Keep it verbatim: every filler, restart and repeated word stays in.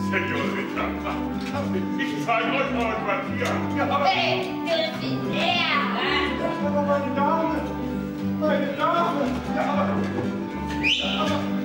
Senorita, ich zeige euch mal ein Quartier. Ja, aber... Hey, dürfen her! Aber meine Dame, meine Dame, ja, aber... Ja, aber...